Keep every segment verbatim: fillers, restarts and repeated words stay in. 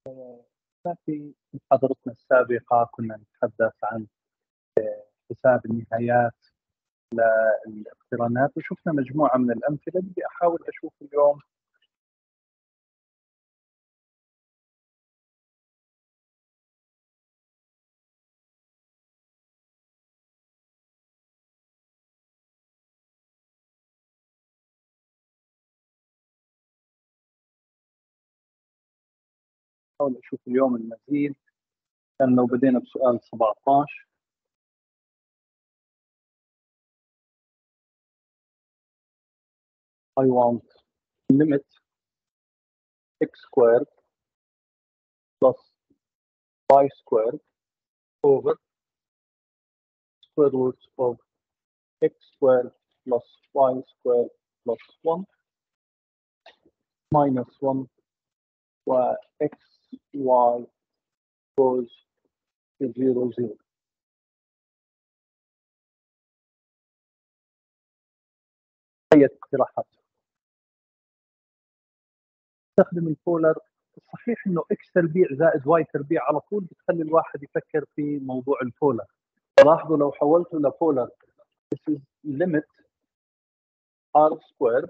في محاضرتنا السابقة كنا نتحدث عن حساب النهايات للاقترانات، وشفنا مجموعة من الأمثلة. بدي أحاول أشوف اليوم أحاول أشوف اليوم المزيد. كان لو بدينا بسؤال سبعة عشر، I want limit x squared plus y squared over square root of x squared plus y squared plus one minus one و x y goes to zero zero. هي اقتراحات. استخدم البولر. الصحيح انه اكس تربيع زائد واي تربيع على طول بتخلي الواحد يفكر في موضوع البولر. لاحظوا لو حولته لبولر، this is limit r squared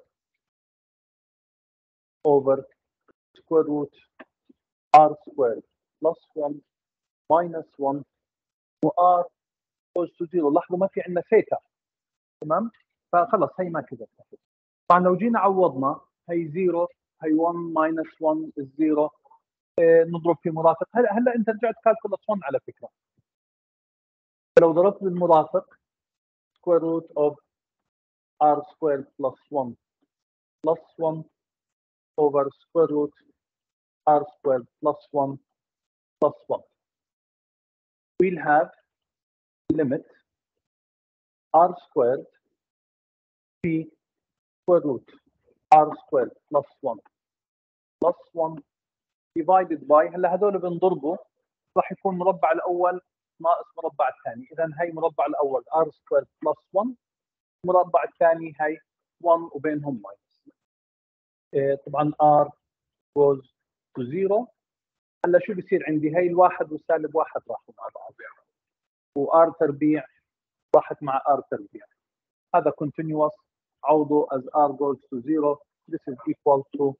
over square root r squared plus one minus one و r goes to zero. لاحظوا ما في عندنا ثيتا، تمام؟ فخلص هي ما كذا. طبعا لو جينا عوضنا هي زيرو، هي واحد minus واحد is zero. إيه نضرب في مرافق. هلا هلا انت رجعت كالكولس واحد على فكره. لو ضربت بالمرافق square root of r squared plus one plus one over square root r squared plus one plus one. We'll have limit r squared p square root r squared plus one plus one divided by، هلا هذول بنضربوا راح يكون مربع الاول ناقص مربع الثاني. اذا هي مربع الاول r squared plus one، مربع الثاني هي واحد وبينهم ماينس. إيه طبعا r goes to zero. هلا شو بصير عندي؟ هي الواحد والسالب واحد راحوا مع بعض، وار تربيع راحت مع ار تربيع. هذا continuous. عوضه as r goes to zero this is equal to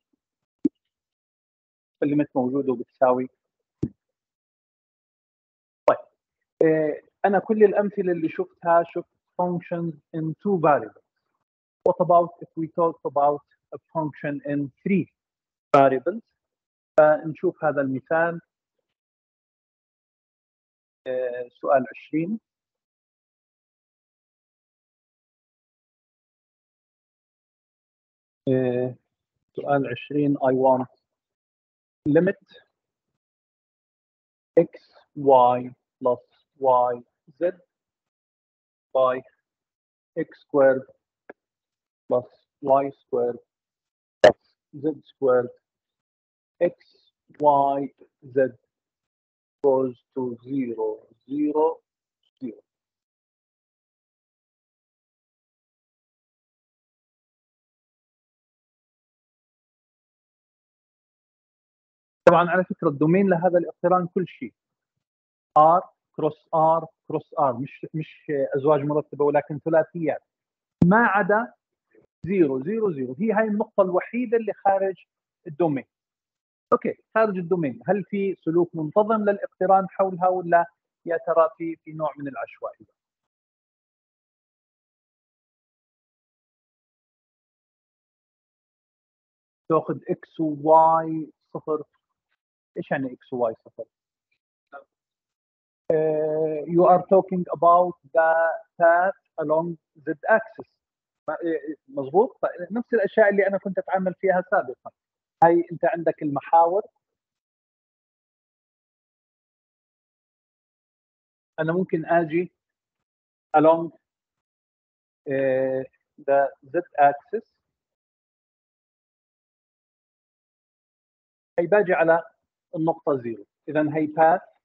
الليمت موجوده وبتساوي. طيب إيه انا كل الامثله اللي شفتها شفت functions in two variables. What about if we talk about a function in three variables؟ فنشوف هذا المثال. إيه سؤال عشرين. إيه سؤال عشرين I want limit x y plus y z by x squared plus y squared plus z squared x y z goes to zero zero zero. طبعا على فكره الدومين لهذا الاقتران كل شيء r كروس r كروس r، مش مش ازواج مرتبه ولكن ثلاثيات، ما عدا زيرو زيرو زيرو. هي هاي النقطه الوحيده اللي خارج الدومين. اوكي خارج الدومين، هل في سلوك منتظم للاقتران حولها ولا يا ترى في في نوع من العشوائيه؟ تاخذ اكس وواي صفر. ايش يعني اكس وواي صفر؟ Uh, you are talking about the path along z axis. مضبوط؟ نفس الاشياء اللي انا كنت اتعامل فيها سابقا. هاي انت عندك المحاور، انا ممكن اجي along uh, the z axis. هي باجي على النقطة زيرو، اذا هي path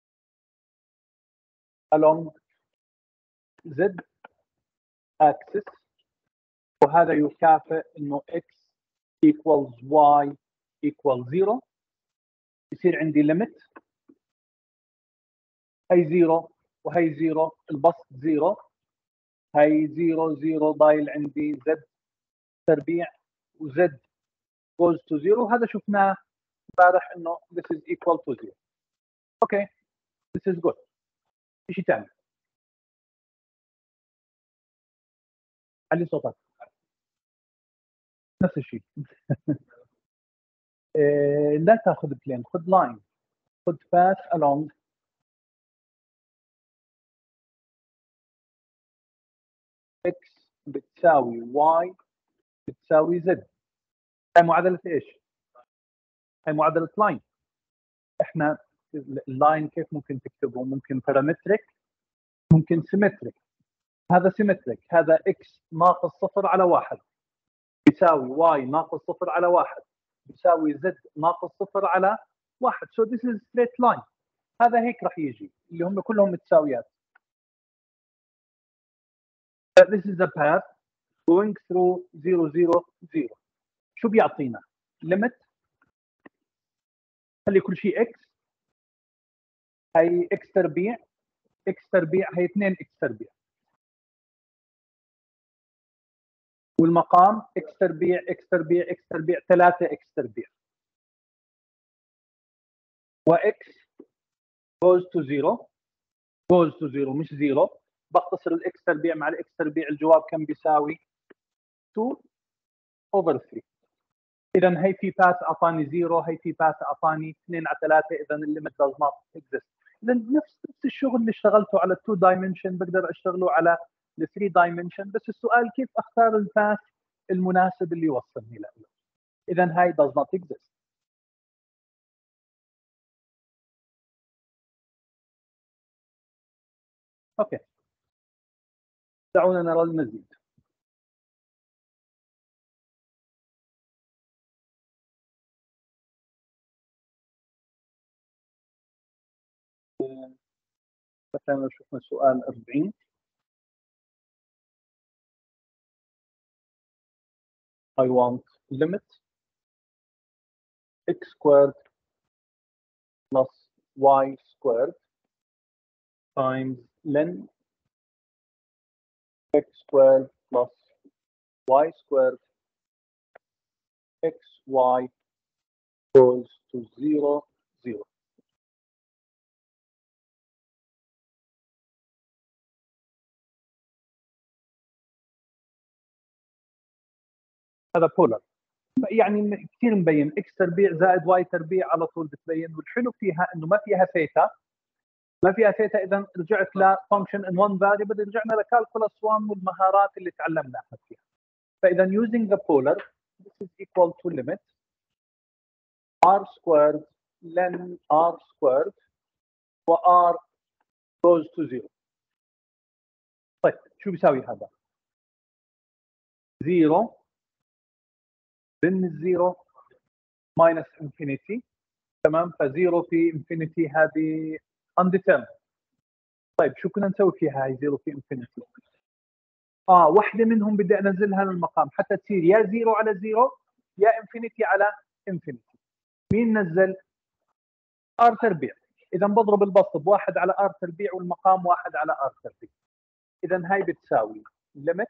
along z axis، وهذا يكافئ انه x equals y equals zero. يصير عندي ليميت هي زيرو وهي زيرو، البسط زيرو، هي زيرو زيرو ضايل عندي زد تربيع وزد goes to zero. هذا شفناه امبارح انه this is equal to zero. اوكي this is good. شيء ثاني علي صوتك نفس الشيء. إيه لا تاخذ بلين، خذ لاين، خذ باث along x بتساوي y بتساوي z. هاي معادله ايش؟ هاي معادله لاين. احنا اللاين كيف ممكن تكتبه؟ ممكن بارامتريك، ممكن سيمتريك. هذا سيمتريك، هذا x ناقص صفر على واحد بيساوي y ناقص صفر على واحد بيساوي z ناقص صفر على واحد. so this is straight line. هذا هيك راح يجي اللي هم كلهم متساويات. this is a path going through zero zero zero. شو بيعطينا؟ limit خلي كل شيء x، هي x تربيع، x تربيع هي اثنين x تربيع، والمقام x تربيع x تربيع x تربيع ثلاثة x تربيع، و x goes to zero goes to zero مش zero. بختصر الاكس تربيع مع الاكس تربيع الجواب كم بيساوي؟ two over three. اذا هي في باث اعطاني زيرو، هي في باث اعطاني اثنين على ثلاثة. اذا الليمت does not exist. اذا نفس نفس الشغل اللي اشتغلته على التو دايمنشن بقدر اشتغله على الثري دايمنشن، بس السؤال كيف اختار الباث المناسب اللي يوصلني له. اذا هاي does not exist. اوكي دعونا نرى المزيد. مثلا شفنا سؤال أربعين. I want limit x squared plus y squared times ln x squared plus y squared xy goes to zero zero. هذا بولر، يعني كثير مبين اكس تربيع زائد واي تربيع على طول بتبين. والحلو فيها انه ما فيها ثيتا، ما فيها ثيتا. اذا رجعت لفانكشن ان وان فاريبل، رجعنا لكالكولاس واحد والمهارات اللي تعلمناها فيها. فاذا using the polar this is equal to limit r squared ln r squared و r goes to zero. طيب شو بيساوي هذا؟ زيرو من الزيرو ماينس انفينيتي. تمام، فزيرو في انفينيتي هذه undetermined. طيب شو كنا نسوي فيها هاي زيرو في انفينيتي؟ اه واحده منهم بدي انزلها للمقام حتى تصير يا زيرو على زيرو يا انفينيتي على انفينيتي. مين نزل؟ ار تربيع. اذا بضرب البسط بواحد على ار تربيع والمقام واحد على ار تربيع. اذا هاي بتساوي ليميت،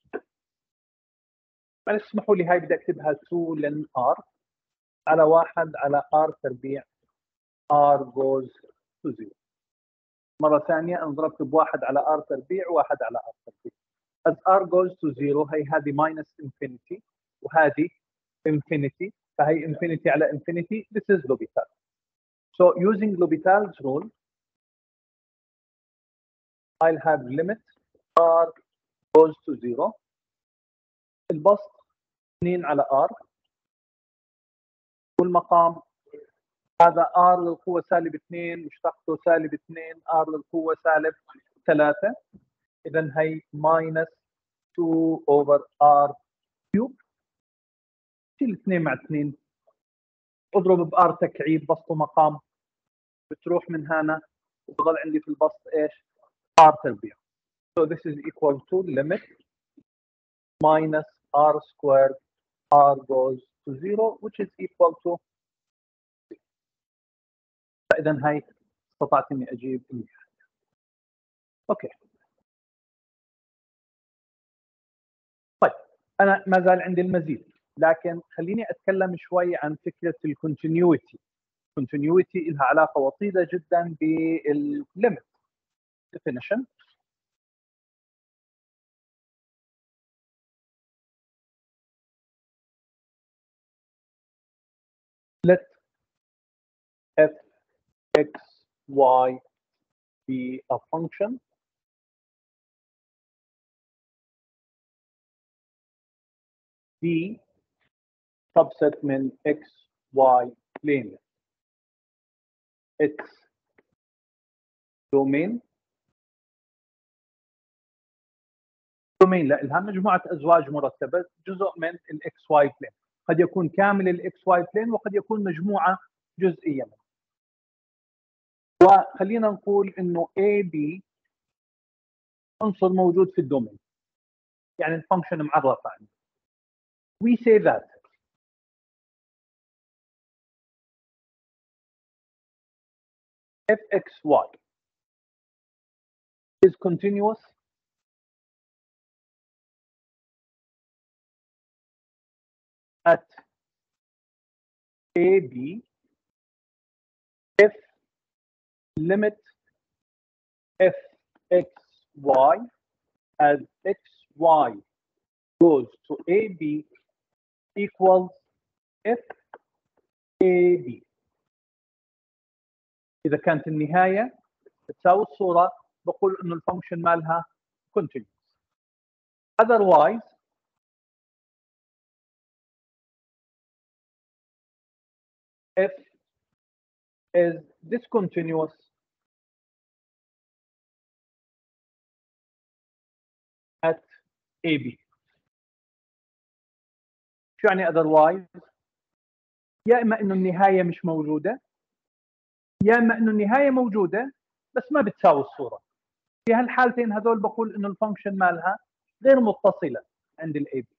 معلش اسمحوا لي هاي بدي اكتبها تو لن ار على واحد على ار تربيع r goes to zero. مرة ثانية أنا ضربت بواحد على r تربيع وواحد على r تربيع. as r goes to zero هي هذه minus infinity وهذه infinity، فهي infinity على infinity. this is L'Hopital. so using L'Hopital's rule I'll have limit r goes to zero. البسط اثنين على r والمقام هذا r للقوة سالب اثنين مشتقته سالب اثنين r للقوة سالب ثلاثة. إذا هي minus two over r cube. شيل اثنين مع اثنين، اضرب ب r تكعيب بسط ومقام، بتروح من هنا وبضل عندي في البسط ايش؟ r تربيع. so this is equal to limit minus r squared r goes to zero which is equal to فاذا هاي استطعت اني اجيب النهايه. اوكي. طيب انا ما زال عندي المزيد، لكن خليني اتكلم شوي عن فكره الكونتينيوتي. الكونتينيوتي لها علاقه وطيده جدا بالليمت definition. let f x y be a function b subset من x y plane. its domain domain لا لها مجموعه ازواج مرتبه، جزء من الاكس واي بلين، قد يكون كامل الاكس واي بلين وقد يكون مجموعه جزئيه منه. وخلينا نقول انه A B عنصر موجود في الدومين، يعني الفانكشن معرفه عنه. We say that fxy is continuous at A B if limit fxy as xy goes to A B equals f A B. إذا كانت النهاية تساوي الصورة بقول إنه الفانكشن مالها continuous. Otherwise f is discontinuous at A B. شو يعني otherwise؟ يا إما إنه النهاية مش موجودة، يا إما إنه النهاية موجودة بس ما بتساوي الصورة. في هالحالتين هذول بقول إنه الفانكشن مالها غير متصلة عند ال A B.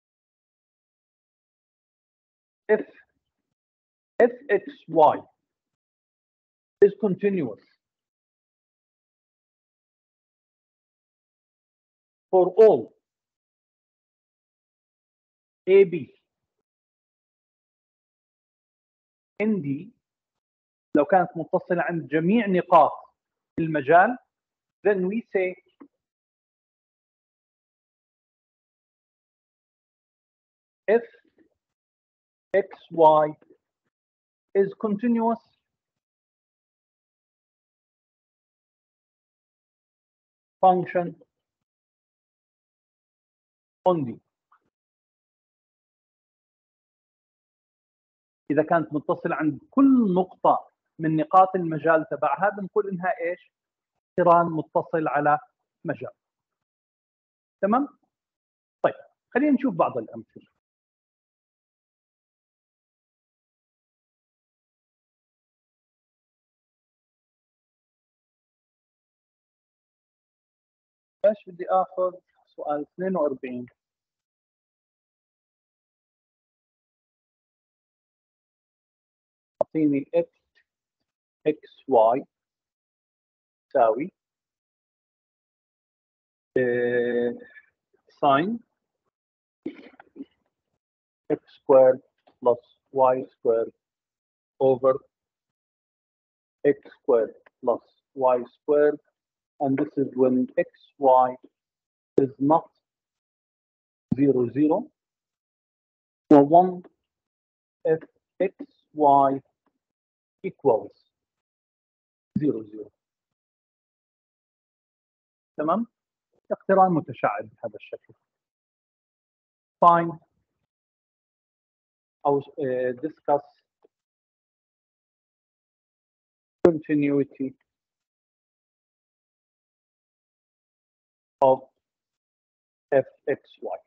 if fxy is continuous for all A B in D، لو كانت متصلة عند جميع نقاط المجال، then we say if xy is continuous function on D. إذا كانت متصلة عند كل نقطة من نقاط المجال تبعها بنقول إنها إيش؟ اقتران متصل على مجال. تمام؟ طيب خلينا نشوف بعض الأمثلة. ايش بدي اخذ؟ سؤال اثنين وأربعين. اعطيني f x y تساوي ساين x squared plus y squared over x squared plus y squared, and this is when xy is not zero zero, or one if xy equals zero zero. تمام؟ اقتران متشعب بهذا الشكل. Find أو uh, discuss continuity of fxy.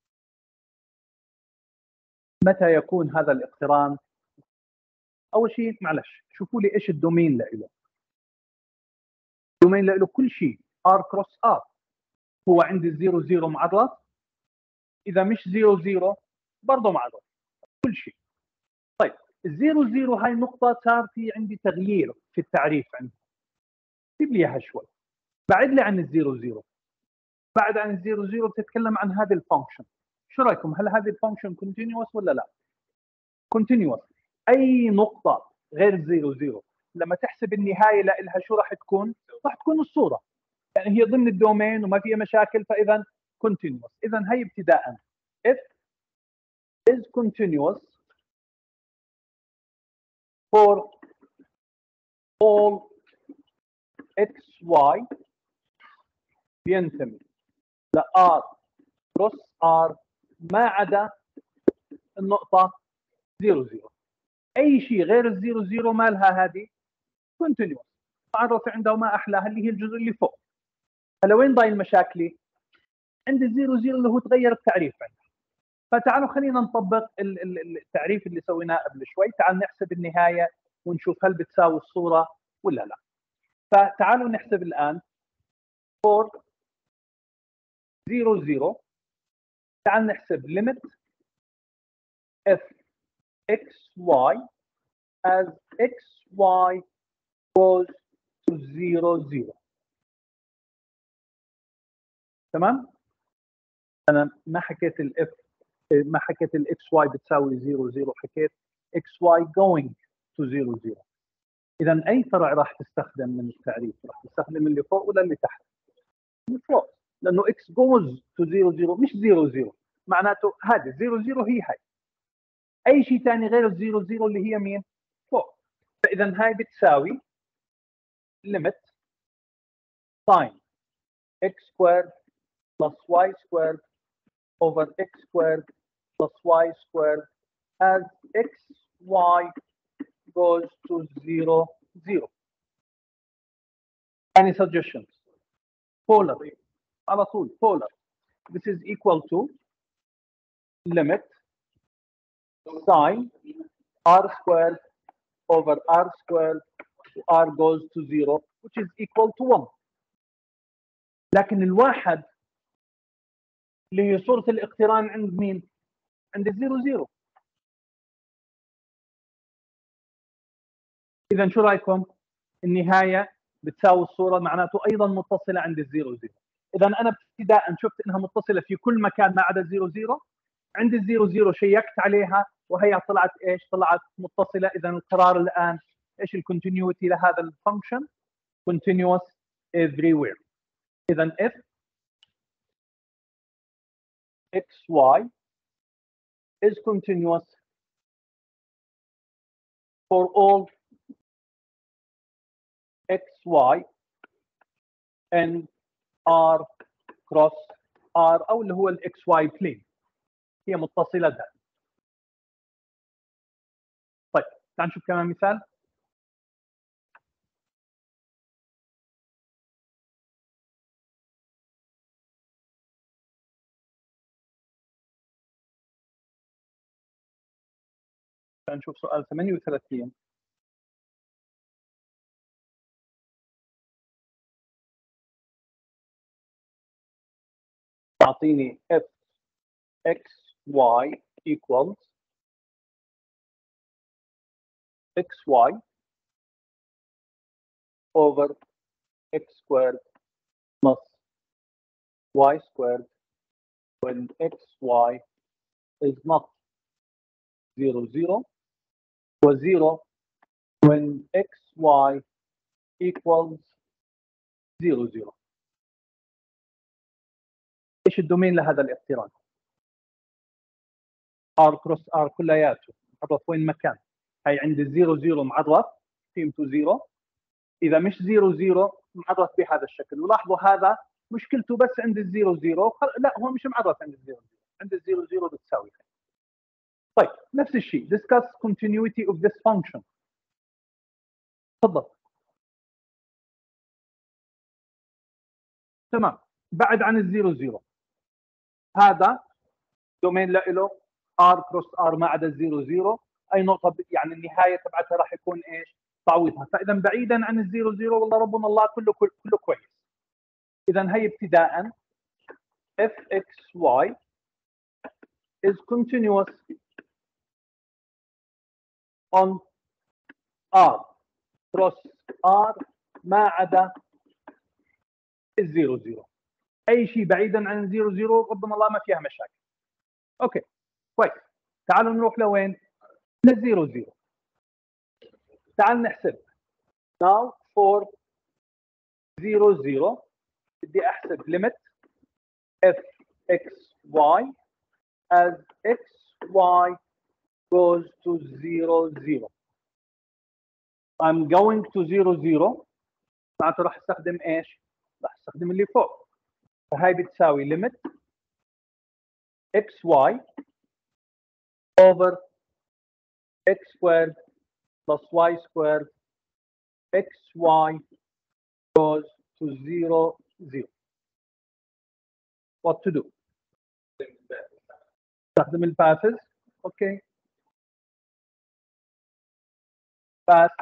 متى يكون هذا الاقتران؟ أول شيء معلش شوفوا لي إيش الدومين له. الدومين له كل شيء r cross r. هو عندي زيرو زيرو معرض، إذا مش زيرو زيرو برضه معرض، كل شيء. طيب الزيرو زيرو هاي النقطة صار في عندي تغيير في التعريف عندي. سيب لي اياها شوي. بعد لي عن الزيرو زيرو. بعد عن الزيرو زيرو بتتكلم عن هذه الفانكشن. شو رايكم؟ هل هذه الفانكشن كونتينيوس ولا لا؟ كونتينيوس. اي نقطة غير الزيرو زيرو لما تحسب النهاية لها شو راح تكون؟ راح تكون الصورة. يعني هي ضمن الدومين وما فيها مشاكل، فاذا continuous. اذا هي ابتداء if is continuous for all x y بينتمي ل r cross r ما عدا النقطة زيرو زيرو. اي شيء غير الزيرو زيرو ما لها هذه continuous. معرف عندها وما احلاها اللي هي الجزء اللي فوق. هلا وين ضايل مشاكلي؟ عند الزيرو زيرو اللي هو تغير التعريف عندها. فتعالوا خلينا نطبق التعريف اللي سويناه قبل شوي. تعال نحسب النهاية ونشوف هل بتساوي الصورة ولا لا. فتعالوا نحسب الآن for زيرو زيرو. تعال نحسب limit f x y as x y goes to زيرو زيرو. تمام؟ أنا ما حكيت ال f ما حكيت ال xy بتساوي زيرو زيرو، حكيت xy going to زيرو زيرو. إذا أي فرع راح تستخدم من التعريف؟ راح تستخدم اللي فوق ولا اللي تحت؟ اللي فوق، لأنه x goes to زيرو زيرو مش زيرو زيرو. معناته هذه زيرو زيرو هي هاي. أي شيء ثاني غير الزيرو زيرو اللي هي مين؟ فوق. فإذا هاي بتساوي limit sin x squared plus y squared over x squared plus y squared as x y goes to zero zero. Any suggestions? Polar. على طول polar. This is equal to limit sin r squared over r squared r goes to zero which is equal to one. لكن الواحد اللي هي صورة الاقتران عند مين؟ عند الزيرو زيرو. إذا شو رأيكم؟ النهاية بتساوي الصورة، معناته أيضا متصلة عند الزيرو زيرو. إذا أنا ابتداء شفت إنها متصلة في كل مكان ما عدا الزيرو زيرو. عند الزيرو زيرو شيكت عليها وهي طلعت إيش؟ طلعت متصلة. إذا القرار الآن إيش الكونتينيوتي لهذا الفانكشن؟ continuous everywhere. إذا if xy is continuous for all xy and r cross r او اللي هو الاكس واي بلين هي متصله ده. طيب تعال نشوف كمان مثال. تعال نشوف سؤال ثمانية وثلاثين. اعطيني f x y equals xy over x squared plus y squared when xy is not zero zero و zero when xy equals zero zero. ايش الدومين لهذا الاقتران؟ r cross r كلياته معرف وين مكان. هي عند الزيرو زيرو معرف قيمته زيرو. اذا مش زيرو زيرو معرف بهذا الشكل. ولاحظوا هذا مشكلته بس عند الزيرو زيرو. لا هو مش معرف عند الزيرو زيرو. عند الزيرو زيرو بتساوي. طيب نفس الشيء discuss continuity of this function. تفضل. تمام. بعد عن الزيرو زيرو هذا دومين له r cross r ما عدا الزيرو زيرو. اي نقطه يعني النهايه تبعتها راح يكون ايش؟ تعويضها. فاذا بعيدا عن الزيرو زيرو والله ربنا الله كله كله كويس. اذا هي ابتداء f x y is continuous on R cross R ما عدا الزيرو زيرو. اي شيء بعيدا عن الزيرو زيرو ربما الله ما فيها مشاكل. اوكي كويس. تعالوا نروح لوين؟ للزيرو زيرو. تعال نحسب. now for زيرو زيرو بدي احسب limit f x y as x y goes to zero zero. I'm going to zero zero. معناته راح استخدم ايش؟ راح استخدم اللي فوق. فهاي بتساوي limit xy over x squared plus y squared xy goes to zero zero. What to do? استخدم الباثز. اوكي. path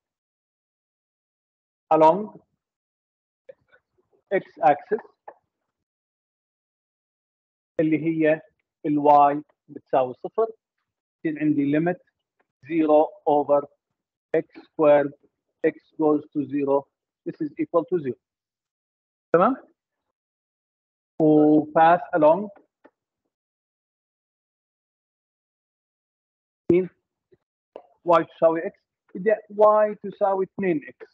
along x axis اللي هي الواي بتساوي صفر. يصير عندي limit zero over x squared x goes to zero. This is equal to zero. تمام؟ و path along مين؟ y تساوي x. بدي y تساوي اثنين x.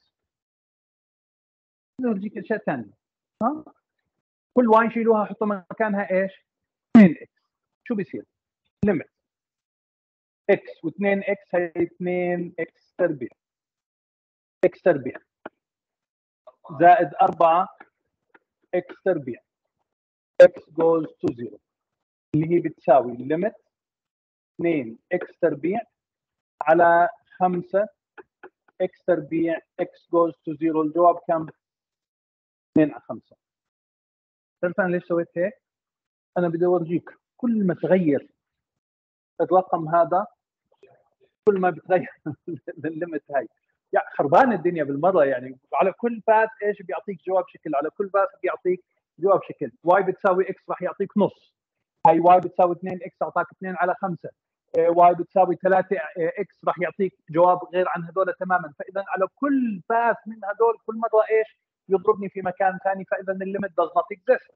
نورجيك اشياء ثانيه. ها؟ كل y نشيلوها نحط مكانها ايش؟ اثنين x. شو بيصير؟ limit x و2 x هي اثنين x تربيع. x تربيع زائد أربعة x تربيع x goes to zero اللي هي بتساوي limit اثنين x تربيع على خمسة x تربيع x goes to zero. الجواب كم؟ اثنين على خمسة. تعرف انا ليش سويت هيك؟ انا بدي اورجيك كل ما تغير الرقم هذا كل ما بتغير الليمت هاي. يعني خربان الدنيا بالمره. يعني على كل باث ايش بيعطيك جواب شكل، على كل باث بيعطيك جواب شكل. واي بتساوي اكس راح يعطيك نص. هاي واي بتساوي اثنين اكس اعطاك اثنين على خمسة. واي بتساوي ثلاثة اكس راح يعطيك جواب غير عن هذول تماما. فاذا على كل باث من هذول كل مره ايش يضربني في مكان ثاني. فاذا الليمت does not exist.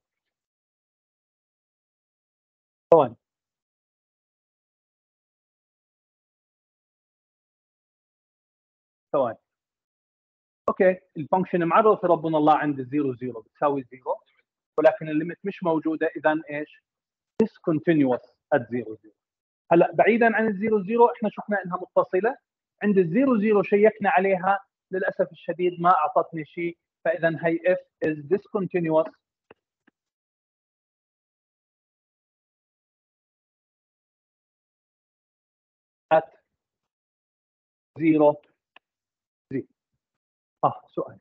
ثواني. ثواني. اوكي الفانكشن معرف ربنا الله عند الزيرو زيرو بتساوي زيرو، ولكن الليمت مش موجوده. اذا ايش؟ discontinuous at زيرو زيرو. هلا بعيدا عن الزيرو زيرو احنا شفنا انها متصله. عند الزيرو زيرو شيكنا عليها للاسف الشديد ما اعطتني شيء. فاذا هي f is discontinuous at زيرو زيرو. اه سؤال.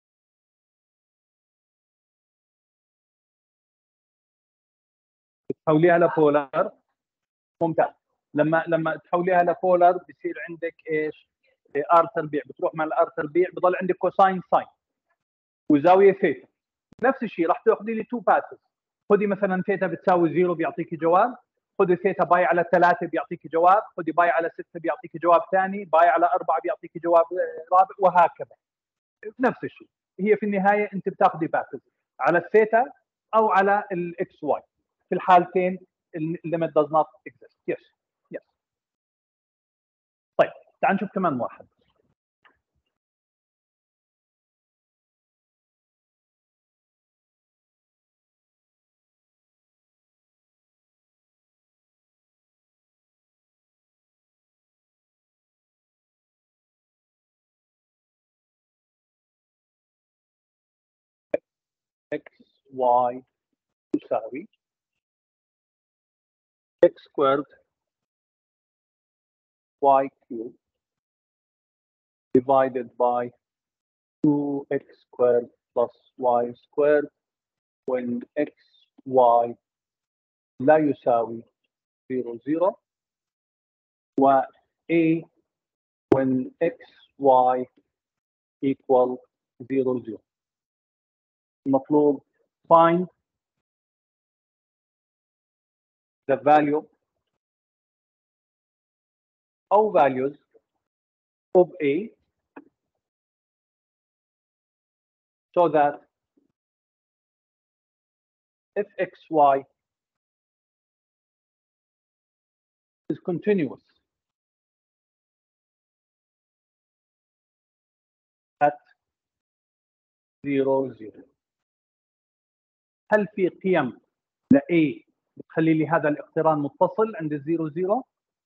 تحوليها لبولار. ممتاز. لما لما تحوليها لبولار بصير عندك ايش؟ ار تربيع بتروح مع الار تربيع بضل عندك كوساين ساين وزاويه ثيتا. نفس الشيء راح تاخذي لي تو باسز. خذي مثلا ثيتا بتساوي زيرو بيعطيكي جواب. خذي ثيتا باي على ثلاثة بيعطيكي جواب. خذي باي على ستة بيعطيكي جواب ثاني. باي على أربعة بيعطيكي جواب رابع وهكذا. نفس الشيء. هي في النهايه انت بتاخذي باسز على الثيتا او على الاكس واي. في الحالتين الليمت does not exist. yes yes. طيب تعال نشوف كمان واحد. x y تساوي x squared y cubed divided by two x squared plus y squared when x y لا يساوي زيرو زيرو و a when x y equal زيرو زيرو. المطلوب find the value أو values of A so that if xy is continuous at zero zero. هل في قيم ل A بتخلي لي هذا الاقتران متصل عند الزيرو زيرو؟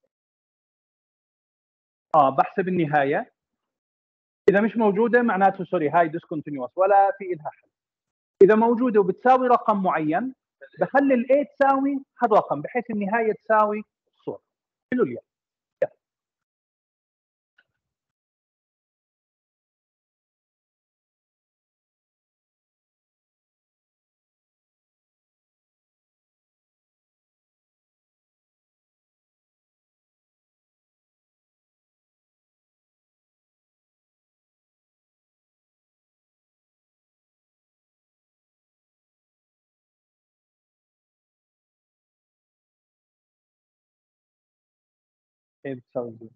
اه بحسب النهايه، اذا مش موجوده معناته سوري هاي discontinuous ولا في لها حل. اذا موجوده وبتساوي رقم معين بخلي ال A تساوي هالرقم بحيث النهايه تساوي الصوره. حلو لي A بتساوي زيرو.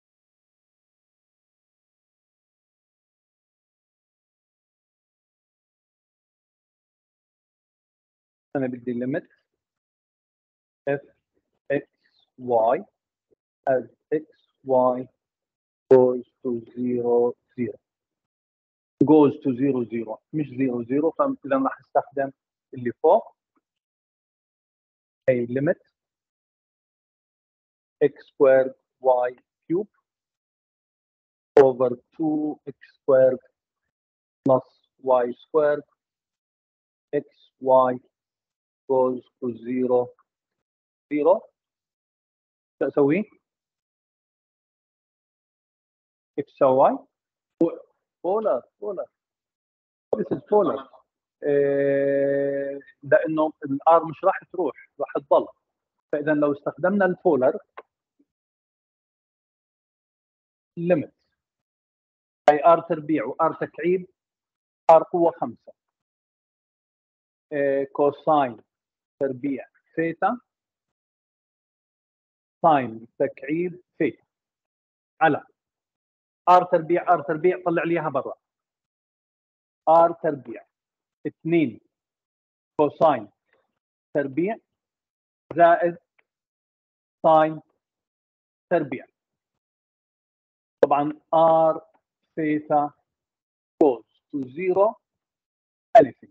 انا بدي limit f x y as x y goes to zero zero goes to zero zero مش zero zero، فاذا راح استخدم اللي فوق اي limit x squared y cube over two x squared plus y squared x y goes to zero zero. شو اسوي؟ x تساوي y polar polar this is polar إيه لانه الار مش راح تروح راح تضل، فاذا لو استخدمنا البولر ليميت اي ار تربيع وار تكعيب ار قوه خمسة إيه كوساين تربيع ثيتا ساين تكعيب ثيتا على ار تربيع ار تربيع طلع لي اياها برا ار تربيع اثنين كوساين تربيع زائد ساين تربيع. طبعا ار ثيتا goes to zero anything.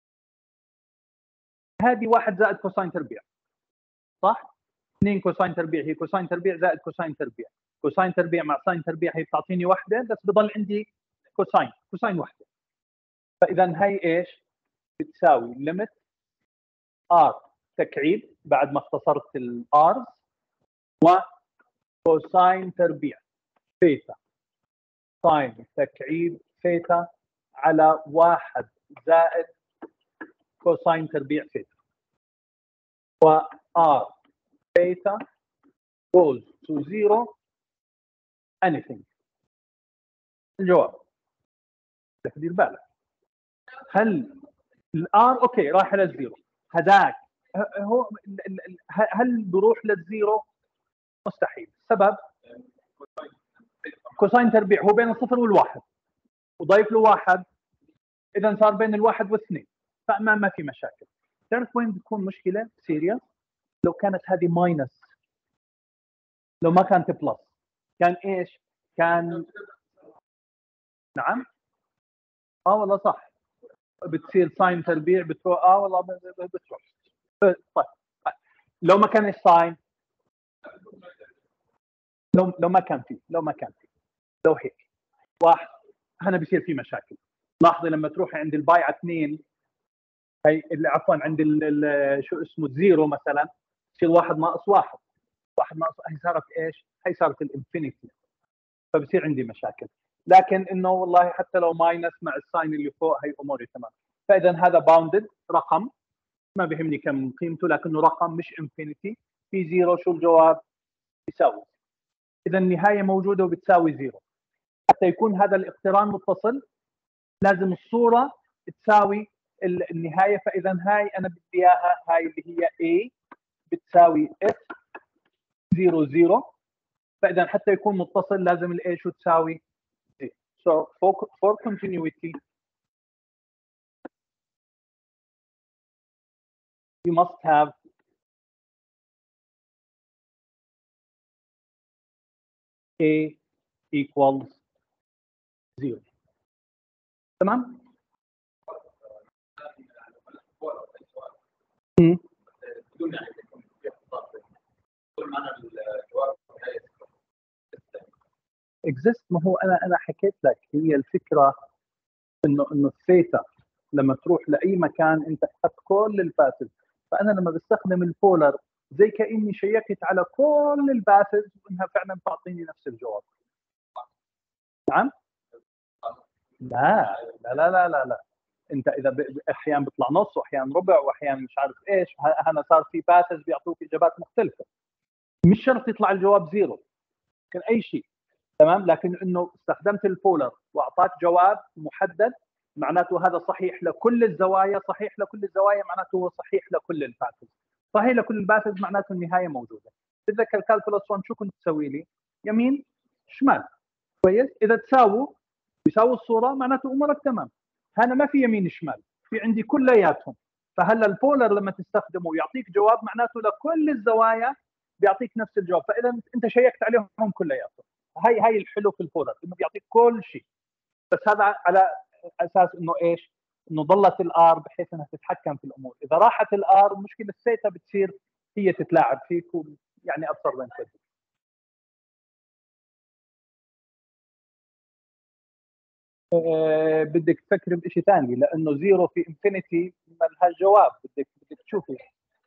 هذه واحد زائد كوساين تربيع صح؟ اثنين كوساين تربيع هي كوساين تربيع زائد كوساين تربيع، كوساين تربيع مع ساين تربيع هي بتعطيني واحده بس بضل عندي كوساين كوساين واحده. فاذا هي ايش؟ بتساوي ليميت ار تكعيب بعد ما اختصرت الارز وكوساين تربيع ثيتا ساين تكعيب ثيتا على واحد زائد كوساين تربيع ثيتا و r ثيتا goes to zero anything. الجواب بدك تدير بالك هل الار اوكي رايح للزيرو هذاك هو هل بروح للزيرو؟ مستحيل. السبب كوساين تربيع هو بين الصفر والواحد وضيف له واحد اذا صار بين الواحد والاثنين، فما ما في مشاكل. تعرف وين بتكون مشكله سيريس؟ لو كانت هذه ماينس، لو ما كانت بلس كان ايش؟ كان نعم اه والله صح بتصير ساين تربيع بتروح اه والله بتروح. طيب لو ما كان الساين لو لو ما كان فيه لو ما كان فيه لو هيك واحد هنا بيصير في مشاكل. لاحظي لما تروحي عند البايعه اثنين هي اللي عفوا عند شو اسمه الزيرو مثلا يصير واحد ناقص واحد واحد ناقص هي صارت ايش؟ هي صارت الانفينيتي، فبصير عندي مشاكل. لكن انه والله حتى لو ماينس مع الساين اللي فوق هي اموري تمام. فاذا هذا باوندد رقم ما بيهمني كم قيمته لكنه رقم مش انفينيتي. في زيرو شو الجواب؟ يساوي. اذا النهايه موجوده وبتساوي زيرو. حتى يكون هذا الاقتران متصل لازم الصوره تساوي النهايه. فاذا هاي انا بدي اياها هاي اللي هي A بتساوي F زيرو زيرو. فاذا حتى يكون متصل لازم الاي شو تساوي زيرو. So for, for continuity you must have A equals zero. تمام؟ امم exist. ما هو انا انا حكيت لك هي الفكره انه انه الثيتا لما تروح لاي مكان انت اخذت كل الباسز، فانا لما بستخدم البولر زي كاني شيكت على كل الباسز وانها فعلا تعطيني نفس الجواب. نعم؟ لا لا لا لا لا, لا. انت اذا احيانا بيطلع نص واحيانا ربع واحيانا مش عارف ايش، انا صار في باسز بيعطوك اجابات مختلفه، مش شرط يطلع الجواب زيرو، ممكن اي شيء. تمام؟ لكن انه استخدمت البولر واعطاك جواب محدد معناته هذا صحيح لكل الزوايا، صحيح لكل الزوايا معناته هو صحيح لكل الباسز، صحيح لكل الباسز معناته النهايه موجوده. تتذكر كالكولس واحد شو كنت تسوي لي؟ يمين شمال، كويس؟ اذا تساووا يساوي الصوره معناته امورك تمام. هنا ما في يمين شمال، في عندي كلياتهم. فهلا البولر لما تستخدمه ويعطيك جواب معناته لكل الزوايا بيعطيك نفس الجواب، فاذا انت شيكت عليهم كلياتهم. هاي هاي الحلو في البولر انه بيعطيك كل شيء، بس هذا على اساس انه ايش؟ انه ضلت الار بحيث انها تتحكم في الامور، اذا راحت الار مشكله الثيتا بتصير هي تتلاعب فيك يعني ابصر وين تودي. أه بدك تفكر بشيء ثاني لانه زيرو في انفينيتي ما لهاش جواب، بدك بدك تشوفي،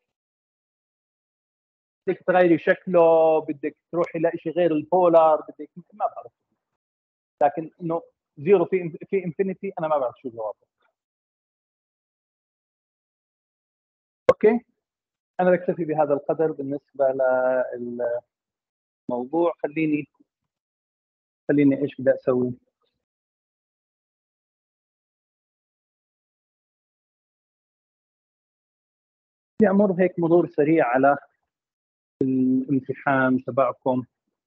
بدك تغيري شكله، بدك تروحي لشيء غير البولار، بدك ما بعرف، لكن انه زيرو في في انفينيتي انا ما بعرف شو جوابه. اوكي، انا بكتفي بهذا القدر بالنسبه للموضوع. خليني خليني ايش بدي اسوي؟ بدي امر هيك مرور سريع على الامتحان تبعكم.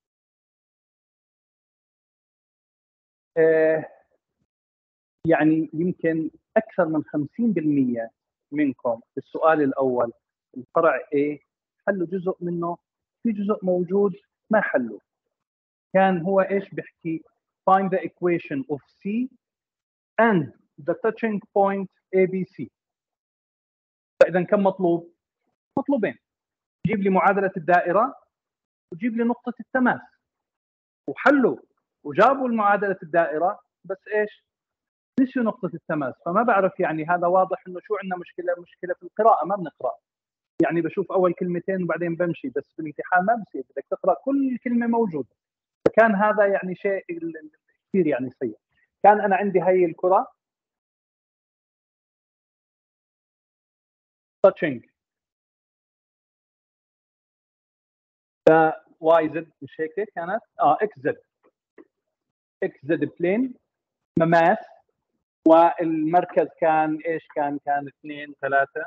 آه يعني يمكن اكثر من خمسين بالمئة منكم في السؤال الاول الفرع A حلوا جزء منه، في جزء موجود ما حلوا. كان هو ايش بيحكي؟ find the equation of C and the touching point A B C. فاذا كم مطلوب؟ مطلوبين، جيب لي معادله الدائره وجيب لي نقطه التماس، وحلوا وجابوا المعادله الدائره، بس ايش؟ نسيوا نقطه التماس. فما بعرف يعني هذا واضح انه شو عندنا مشكله، مشكله في القراءه، ما بنقرا. يعني بشوف اول كلمتين وبعدين بمشي، بس في الامتحان ما بصير، بدك تقرا كل كلمه موجوده. فكان هذا يعني شيء كثير يعني سيء. كان انا عندي هي الكره touching ف واي زد، مش هيك كانت؟ اه اكس زد، اكس زد بلين مماس، والمركز كان ايش؟ كان كان اثنين ثلاثة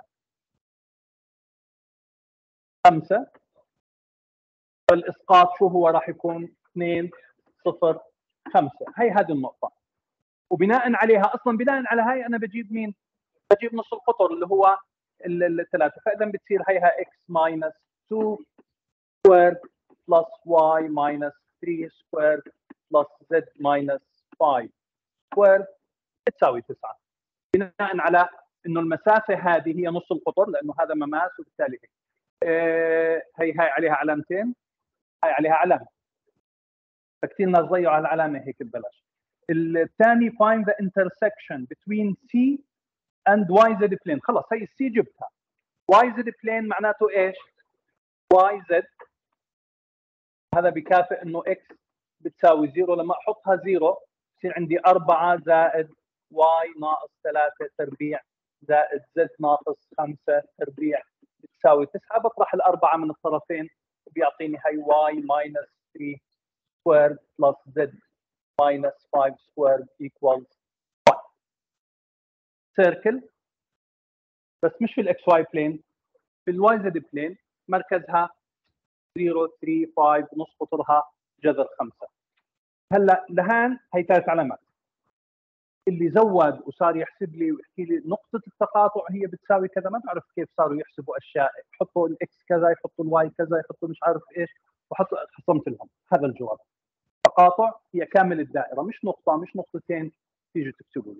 خمسة، فالاسقاط شو هو راح يكون؟ اثنين صفر خمسة. هي هذه النقطة، وبناء عليها اصلا بناء على هاي انا بجيب مين؟ بجيب نص القطر اللي هو الثلاثة، فاذا بتصير هيها اكس ماينس اثنين سكوير بلس واي ماينس ثلاثة سكوير بلس زد ماينس خمسة سكوير تساوي تسعة. بناء على انه المسافه هذه هي نص القطر لانه هذا مماس، وبالتالي هيك. آه هي هاي عليها علامتين، هاي عليها علامه، فكثير ناس ضيعوا على العلامه هيك ببلاش. الثاني find the intersection between C and Y Z plane. خلص هي السي جبتها. Y Z plane معناته ايش؟ Y Z هذا بكافئ انه X بتساوي زيرو، لما احطها زيرو بصير عندي أربعة زائد Y ناقص ثلاثة تربيع زائد Z ناقص خمسة تربيع بتساوي تسعة. بطرح الأربعة من الطرفين وبيعطيني هي Y minus ثلاثة squared plus Z minus خمسة squared equals واحد. سيركل، بس مش في الاكس واي بلين، في الواي زد بلين، مركزها صفر ثلاثة خمسة، نص قطرها جذر خمسة. هلا لهان هي ثلاث علامات. اللي زود وصار يحسب لي ويحكي لي نقطة التقاطع هي بتساوي كذا، ما بعرف كيف صاروا يحسبوا اشياء، يحطوا الاكس كذا، يحطوا الواي كذا، يحطوا مش عارف ايش، وحطوا خصمت لهم هذا الجواب. تقاطع هي كامل الدائرة، مش نقطة مش نقطتين تيجوا تكتبوا لي.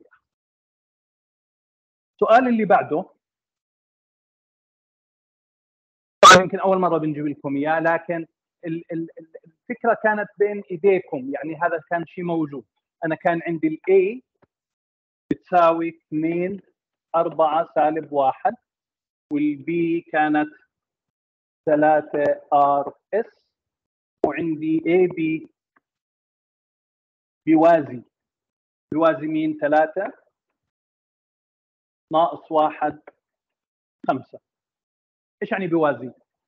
السؤال اللي بعده يمكن اول مرة بنجيب لكم اياه، لكن الفكرة كانت بين ايديكم، يعني هذا كان شيء موجود. انا كان عندي الاي بتساوي اثنين أربعة سالب واحد، والبي كانت ثلاثة ار اس، وعندي اي بي بيوازي بيوازي مين؟ ثلاثة ناقص واحد خمسة. ايش يعني بيوازي؟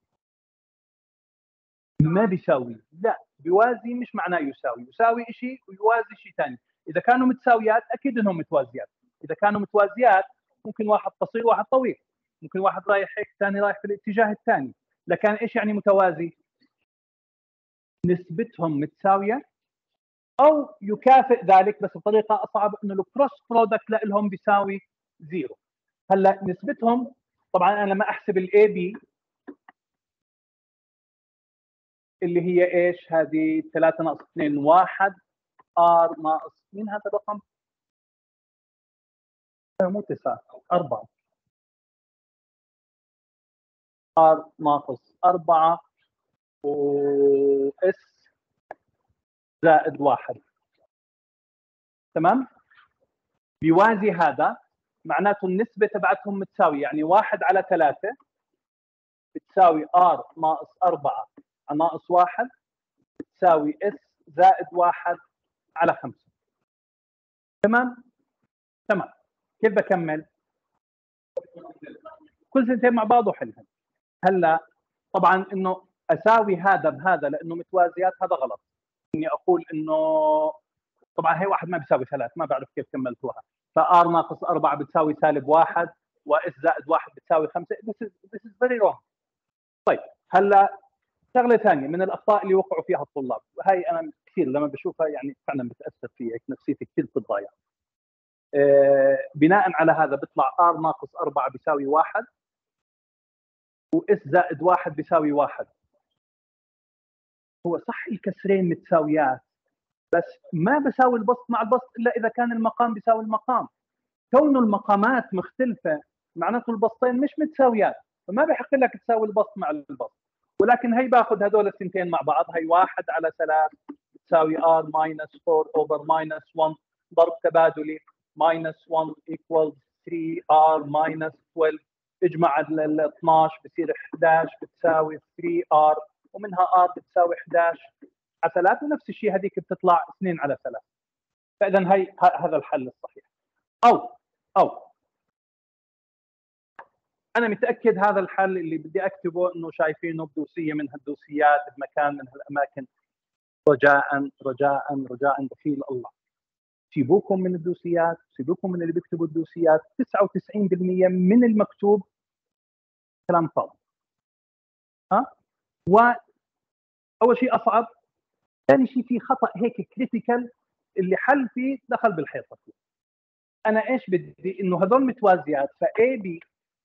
ما بيساوي، لا بيوازي مش معناه يساوي، يساوي شيء ويوازي شيء ثاني. اذا كانوا متساويات اكيد انهم متوازيات، اذا كانوا متوازيات ممكن واحد قصير وواحد طويل، ممكن واحد رايح هيك ثاني رايح في الاتجاه الثاني. لكن ايش يعني متوازي؟ نسبتهم متساويه او يكافئ ذلك، بس بطريقه اصعب، انه الكروس برودكت لهم بيساوي زيرو. هلا نسبتهم طبعا انا لما احسب الاي بي اللي هي ايش؟ هذه ثلاثة ناقص اثنين واحد، ار ناقص مين هذا الرقم؟ مو تسعة، أربعة. ار ناقص أربعة و اس زائد واحد. تمام؟ بيوازي هذا، معناته النسبة تبعتهم متساوية، يعني واحد على ثلاثة بتساوي ار ناقص أربعة ناقص واحد بتساوي اس زائد واحد على خمسة. تمام؟ تمام. كيف بكمل؟ كل سنتين مع بعض وحلهم. هلا طبعا انه اساوي هذا بهذا لانه متوازيات هذا غلط. اني اقول انه طبعا هي واحد ما بيساوي ثلاث، ما بعرف كيف كملتوها. فار ناقص أربعة بتساوي سالب واحد، واس زائد واحد بتساوي خمسة. This is, this is very wrong. طيب هلا شغله ثانيه من الاخطاء اللي وقعوا فيها الطلاب، وهي انا كثير لما بشوفها يعني فعلا بتاثر في هيك، نفسيتي كثير بتتضايق. آه بناء على هذا بيطلع ار ناقص أربعة بيساوي واحد، واس زائد واحد بيساوي واحد. هو صح الكسرين متساويات، بس ما بساوي البسط مع البسط الا اذا كان المقام بيساوي المقام. كون المقامات مختلفه معناته البسطين مش متساويات، فما بحق لك تساوي البسط مع البسط. ولكن هي باخذ هذول الثنتين مع بعض، هي واحد على ثلاث بتساوي ار ماينس أربعة اوفر ماينس واحد، ضرب تبادلي ماينس واحد ايكوال ثلاثة ار ماينس اثنا عشر، اجمع ال اثناشر بصير أحد عشر بتساوي ثلاثة ار، ومنها ار بتساوي أحد عشر على ثلاث، ونفس الشيء هذيك بتطلع اثنين على ثلاث. فاذا هي هذا الحل الصحيح. او او انا متاكد هذا الحل اللي بدي اكتبه انه شايفينه بدوسيه من هالدوسيات بمكان من هالاماكن. رجاء رجاء رجاء بخيل الله، سيبوكم من الدوسيات، سيبوكم من اللي بيكتبوا الدوسيات. تسعة وتسعين بالمئة من المكتوب كلام فاضي. ها؟ واول شيء اصعب، ثاني شيء في خطا هيك كريتيكال اللي حل فيه دخل بالحيطه فيه. انا ايش بدي؟ انه هذول متوازيات، فاي بي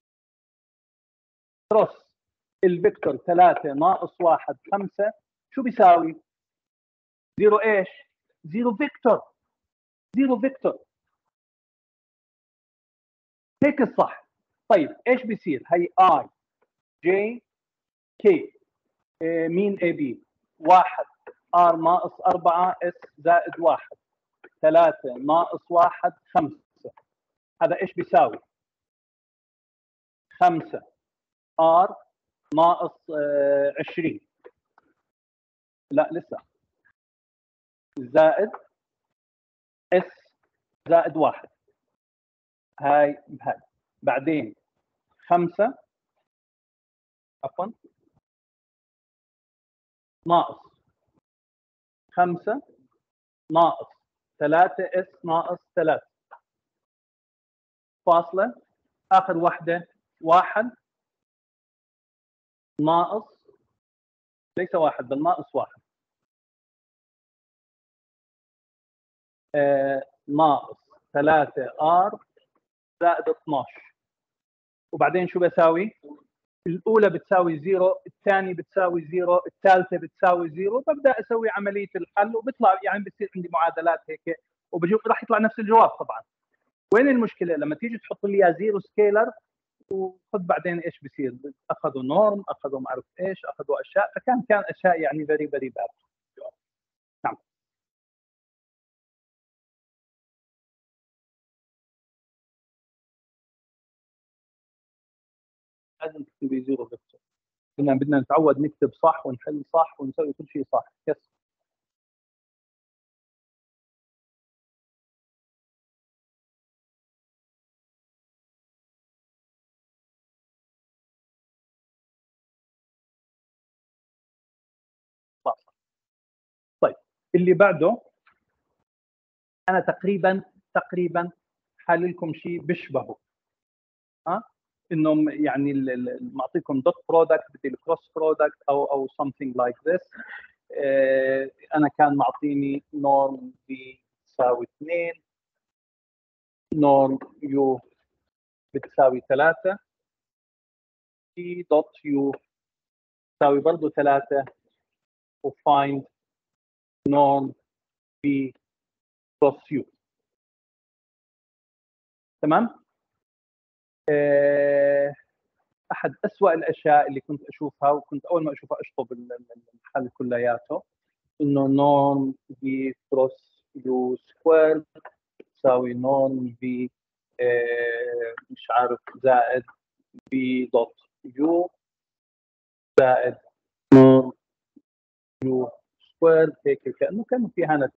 كروس الفيكتور ثلاثة ناقص واحد خمسة شو بيساوي؟ زيرو ايش؟ زيرو فيكتور، زيرو فيكتور. هيك الصح. طيب ايش بيصير؟ هي اي جي كي مين اي بي؟ واحد ار ناقص أربعة اس زائد واحد، ثلاثة ناقص واحد خمسة. هذا ايش بيساوي؟ خمسة ار ناقص عشرين، لا لسه، زائد اس زائد واحد. هاي بهاي. بعدين خمسة عفوا ناقص خمسة ناقص ثلاثة اس ناقص ثلاثة فاصلة، آخر واحدة واحد ناقص، ليس واحد بل ناقص واحد. آه ناقص ثلاثة ار زائد اثناشر. وبعدين شو بساوي؟ الاولى بتساوي زيرو، الثانيه بتساوي زيرو، الثالثه بتساوي زيرو. ببدا اسوي عمليه الحل وبيطلع يعني بصير عندي معادلات هيك وبشوف راح يطلع نفس الجواب. طبعا وين المشكله؟ لما تيجي تحط لي اياها زيرو سكيلر وخذ بعدين ايش بصير؟ اخذوا نورم، اخذوا ما اعرف ايش، اخذوا اشياء، فكان كان اشياء يعني فيري فيري باد. نعم. لازم تكتبي زيرو فيكتور. كنا بدنا نتعود نكتب صح ونحل صح ونسوي كل شيء صح. يس. صح. طيب اللي بعده انا تقريبا تقريبا حاللكم شيء بيشبهه. ها انهم يعني معطيكم دوت برودكت بدي الكروس برودكت او او something like this. آه انا كان معطيني نورم في تساوي اثنين، نورم يو بتساوي ثلاثة، في دوت يو تساوي برضه ثلاثة، وفايند نورم في كروس يو. تمام. آه احد اسوأ الاشياء اللي كنت اشوفها، وكنت اول ما اشوفها اشطب الحل كلياته، انه نورم في كروس يو سكوير تساوي نورم في آه مش عارف زائد في دوت يو زائد نورم يو سكوير. هيك كانه كانه في هنا